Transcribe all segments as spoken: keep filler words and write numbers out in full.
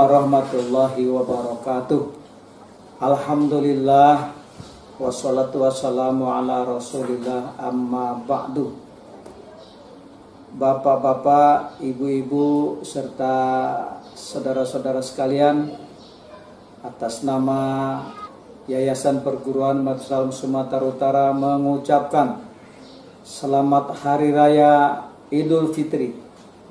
warahmatullahi wabarakatuh. Alhamdulillah, wassalatu wassalamu ala rasulillah, amma ba'du. Bapak-bapak, ibu-ibu, serta saudara-saudara sekalian, atas nama Yayasan Perguruan Madrasah Sumatera Utara mengucapkan selamat Hari Raya Idul Fitri.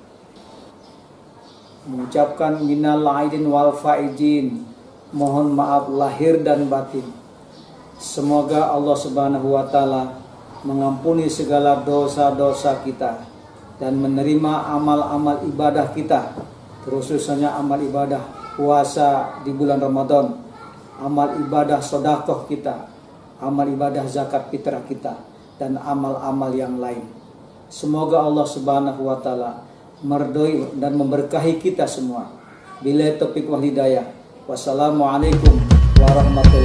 Mengucapkan minal aidin wal faizin, mohon maaf lahir dan batin. Semoga Allah Subhanahu wa taala mengampuni segala dosa-dosa kita dan menerima amal-amal ibadah kita, khususnya amal ibadah puasa di bulan Ramadan, amal ibadah sedekah kita, amal ibadah zakat fitrah kita, dan amal-amal yang lain. Semoga Allah Subhanahu wa taala meridhoi dan memberkahi kita semua. Billahi taufiq wal hidayah. Wassalamualaikum warahmatullahi wabarakatuh.